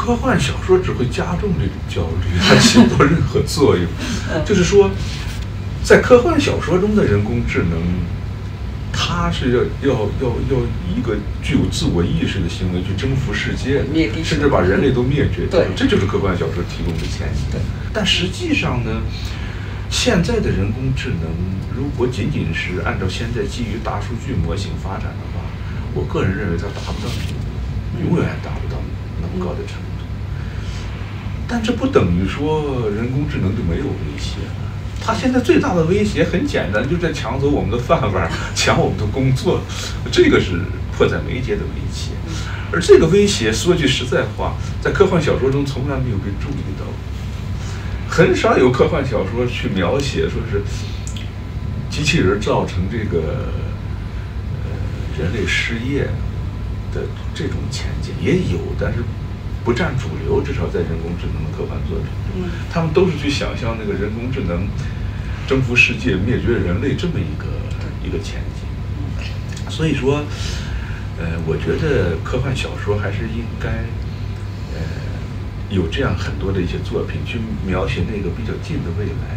科幻小说只会加重这种焦虑，它起不到任何作用。就是说，在科幻小说中的人工智能，它是要一个具有自我意识的行为去征服世界，甚至把人类都灭绝掉。这就是科幻小说提供的前提。但实际上呢，现在的人工智能如果仅仅是按照现在基于大数据模型发展的话，我个人认为它达不到那个，永远达不到那么高的程度。但这不等于说人工智能就没有威胁了。它现在最大的威胁很简单，就是在抢走我们的饭碗，抢我们的工作，这个是迫在眉睫的威胁。而这个威胁，说句实在话，在科幻小说中从来没有被注意到，很少有科幻小说去描写说是机器人造成这个人类失业的这种前景，也有，但是不占主流，至少在人工智能的科幻作品中，他们都是去想象那个人工智能征服世界、灭绝人类这么一个前景。所以说，我觉得科幻小说还是应该，有这样很多的一些作品去描写那个比较近的未来，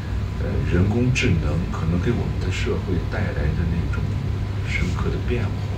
人工智能可能给我们的社会带来的那种深刻的变化。